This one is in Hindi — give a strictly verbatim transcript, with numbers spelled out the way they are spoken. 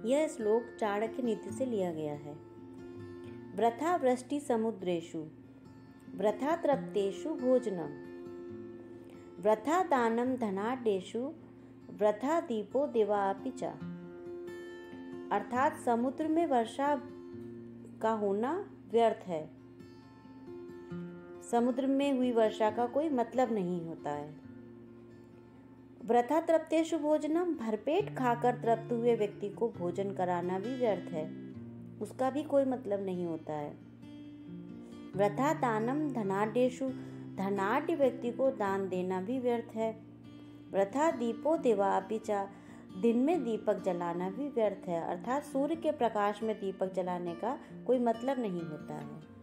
यह श्लोक चाणक्य नीति से लिया गया है। वृथा वृष्टि समुद्रेषु वृथा तृप्तेषु भोजनम वृथा दानम धनाढ्येषु वृथा दीपो देवापि च। अर्थात समुद्र में वर्षा का होना व्यर्थ है, समुद्र में हुई वर्षा का कोई मतलब नहीं होता है। वृथा तृप्तेषु भोजनम, भरपेट खाकर तृप्त हुए व्यक्ति को भोजन कराना भी व्यर्थ है, उसका भी कोई मतलब नहीं होता है। वृथा दानम धनाढ्येषु, धनाढ्य व्यक्ति को दान देना भी व्यर्थ है। वृथा दीपो देवापि च, दिन में दीपक जलाना भी व्यर्थ है, अर्थात सूर्य के प्रकाश में दीपक जलाने का कोई मतलब नहीं होता है।